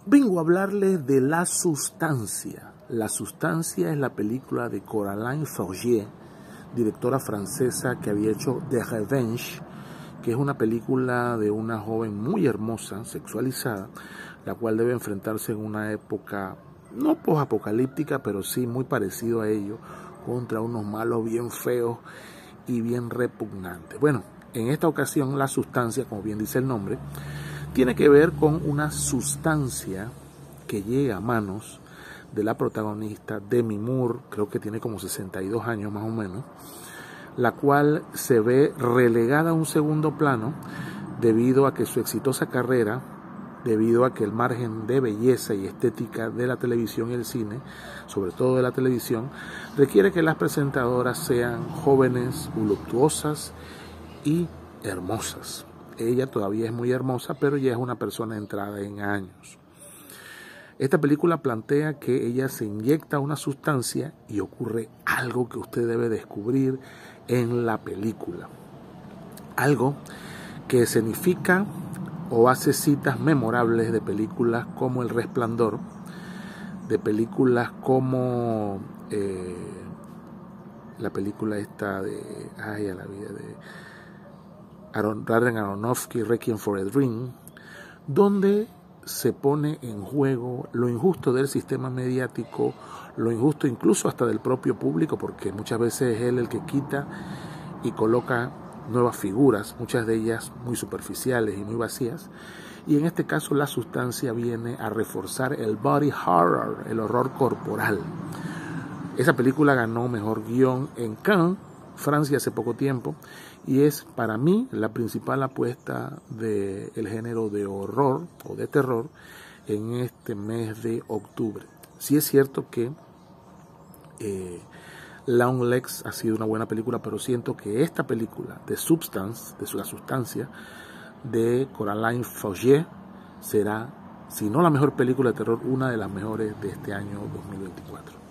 Vengo a hablarles de La Sustancia. La Sustancia es la película de Coraline Forget, directora francesa que había hecho The Revenge, que es una película de una joven muy hermosa, sexualizada, la cual debe enfrentarse en una época no posapocalíptica, pero sí muy parecido a ello, contra unos malos bien feos y bien repugnantes. Bueno, en esta ocasión La Sustancia, como bien dice el nombre, tiene que ver con una sustancia que llega a manos de la protagonista Demi Moore, creo que tiene como 62 años más o menos, la cual se ve relegada a un segundo plano debido a que su exitosa carrera, debido a que el margen de belleza y estética de la televisión y el cine, sobre todo de la televisión, requiere que las presentadoras sean jóvenes, voluptuosas y hermosas. Ella todavía es muy hermosa, pero ya es una persona entrada en años. Esta película plantea que ella se inyecta una sustancia y ocurre algo que usted debe descubrir en la película. Algo que significa o hace citas memorables de películas como El Resplandor, de películas como la película esta de a la vida de Darren Aronofsky, Requiem for a Dream, donde se pone en juego lo injusto del sistema mediático, lo injusto incluso hasta del propio público, porque muchas veces es él el que quita y coloca nuevas figuras, muchas de ellas muy superficiales y muy vacías, y en este caso La Sustancia viene a reforzar el body horror, el horror corporal. Esa película ganó mejor guión en Cannes, Francia, hace poco tiempo, y es para mí la principal apuesta del género de horror o de terror en este mes de octubre. Sí es cierto que Long Legs ha sido una buena película, pero siento que esta película de Substance, La Sustancia, de Coraline Forget, será, si no la mejor película de terror, una de las mejores de este año 2024.